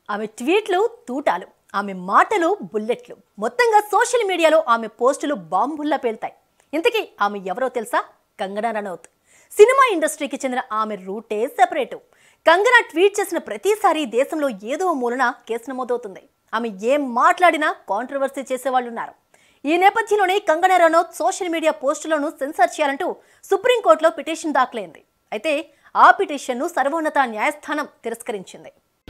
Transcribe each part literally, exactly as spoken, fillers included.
ఆమె ట్వీట్లు తూటాలు, ఆమె మాటలు బుల్లెట్లు. మొత్తంగా సోషల్ మీడియాలో ఆమె పోస్టులు బాంబుల్లా పేల్తాయి. ఇంతకీ ఆమె ఎవరో తెలుసా? కంగనా రనౌత్. సినిమా ఇండస్ట్రీకి చెందిన ఆమె రూటే సెపరేటు. కంగనా ట్వీట్ చేసిన ప్రతిసారి దేశంలో ఏదో మూలన కేసు నమోదవుతుంది. ఆమె ఏం మాట్లాడినా కాంట్రవర్సీ చేసేవాళ్ళున్నారు. ఈ నేపథ్యంలోనే కంగనా రనౌత్ సోషల్ మీడియా పోస్టులను సెన్సార్ చేయాలంటూ సుప్రీంకోర్టులో పిటిషన్ దాఖలైంది. అయితే ఆ పిటిషన్ను సర్వోన్నత న్యాయస్థానం తిరస్కరించింది.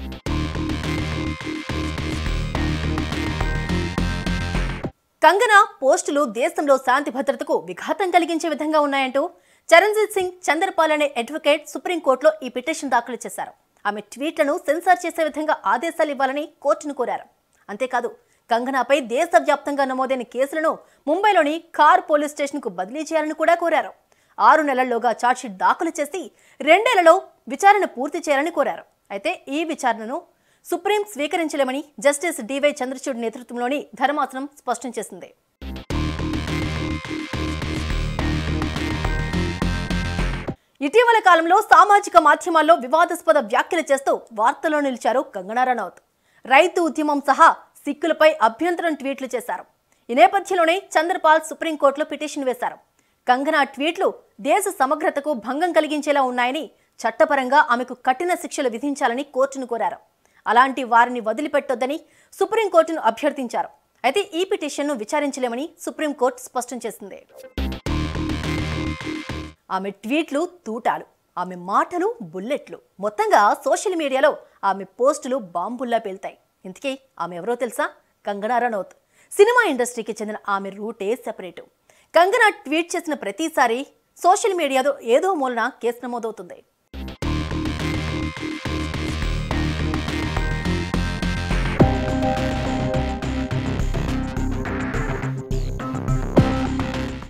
కంగనా పోస్టులు దేశంలో శాంతి భద్రతకు విఘాతం కలిగించే విధంగా ఉన్నాయంటూ చరణ్జీత్ సింగ్ చంద్రపాల్ అనే అడ్వకేట్ సుప్రీంకోర్టులో ఈ పిటిషన్ దాఖలు చేశారు. ఆమె ట్వీట్లను సెన్సార్ చేసే విధంగా ఆదేశాలు ఇవ్వాలని కోర్టును కోరారు. అంతేకాదు, కంగనాపై దేశవ్యాప్తంగా నమోదైన కేసులను ముంబైలోని కార్ పోలీస్ స్టేషన్కు బదిలీ చేయాలని కూడా కోరారు. ఆరు నెలల్లోగా ఛార్జ్షీట్ దాఖలు చేసి రెండేళ్లలో విచారణ పూర్తి చేయాలని కోరారు. అయితే ఈ విచారణను సుప్రీం స్వీకరించలేమని జస్టిస్ డివై చంద్రచూడ్ నేతృత్వంలోని ధర్మాసనం స్పష్టం చేసింది. ఇటీవల కాలంలో సామాజిక మాధ్యమాల్లో వివాదాస్పద వ్యాఖ్యలు చేస్తూ వార్తల్లో నిలిచారు కంగనా రనౌత్. రైతు ఉద్యమం సహా సిక్కులపై అభ్యంతరం ట్వీట్లు చేశారు. ఈ నేపథ్యంలోనే చంద్రపాల్ సుప్రీంకోర్టులో పిటిషన్ వేశారు. కంగనా ట్వీట్లు దేశ సమగ్రతకు భంగం కలిగించేలా ఉన్నాయని, చట్టపరంగా ఆమెకు కఠిన శిక్షలు విధించాలని కోర్టును కోరారు. అలాంటి వారిని వదిలిపెట్టొద్దని సుప్రీంకోర్టును అభ్యర్థించారు. అయితే ఈ పిటిషన్ను విచారించలేమని సుప్రీంకోర్టు స్పష్టం చేసింది. ఆమె ట్వీట్లు తూటాలు, ఆమె మాటలు బుల్లెట్లు. మొత్తంగా సోషల్ మీడియాలో ఆమె పోస్టులు బాంబుల్లా పేల్తాయి. ఇంతకీ ఆమె ఎవరో తెలుసా? కంగనా రనౌత్. సినిమా ఇండస్ట్రీకి చెందిన ఆమె రూటే సెపరేటు. కంగనా ట్వీట్ చేసిన ప్రతిసారి సోషల్ మీడియాలో ఏదో మూలన కేసు నమోదవుతుంది.